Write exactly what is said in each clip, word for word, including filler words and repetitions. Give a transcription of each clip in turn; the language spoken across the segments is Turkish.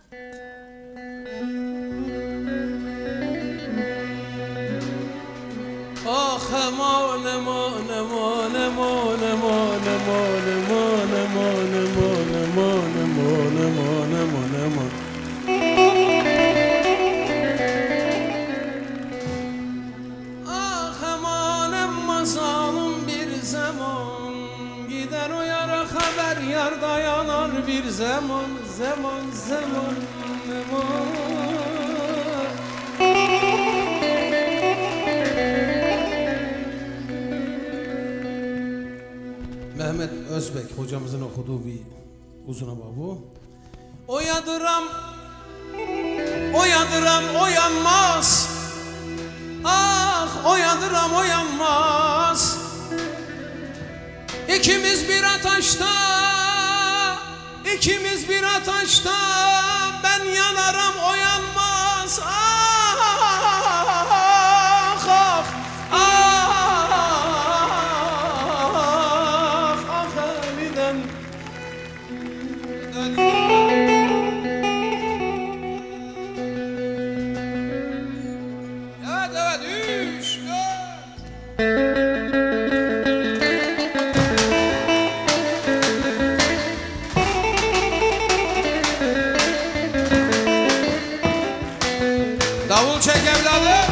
Ah aman aman aman aman aman aman aman aman aman aman aman aman aman aman. Ah aman amma zalim bir zaman, gider o yara haber yarda yanar bir zaman zaman zaman zaman. Mehmet Özbek hocamızın okuduğu bir uzun hava bu. Oyadıram, oyadıram oyanmaz. Ah oyadıram oyanmaz. İkimiz bir ataşta, ikimiz bir ataşta. Ben yanarım oyanmaz. Ah ah ah. Evet evet üç dört. Davul çek evladım.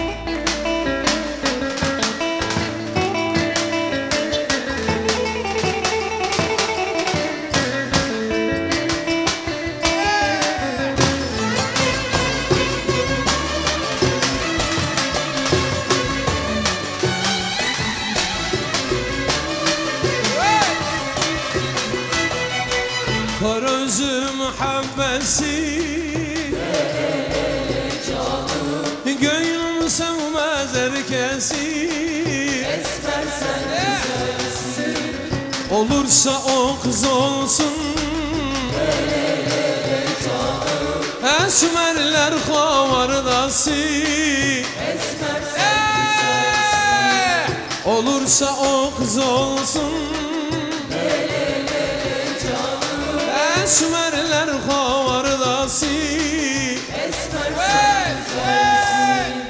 Kar özü muhabbesi gönlüm sevmez herkesi. Esmer sen güzelsin. Olursa o kız olsun. Esmerler havardası. Esmer sen güzelsin. Olursa o kız olsun. Esmerler havardası. Esmer sen güzelsin.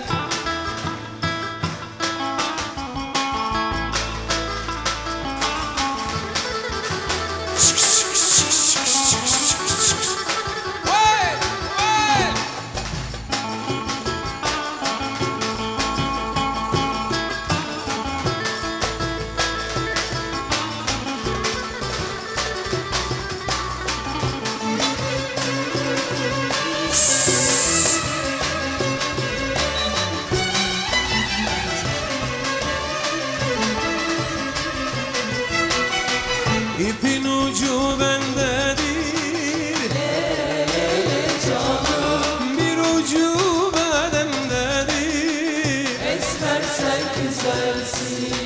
İpin ucu bendedir, Canım bir ucu bedemdedir. esmer sen güzelsin.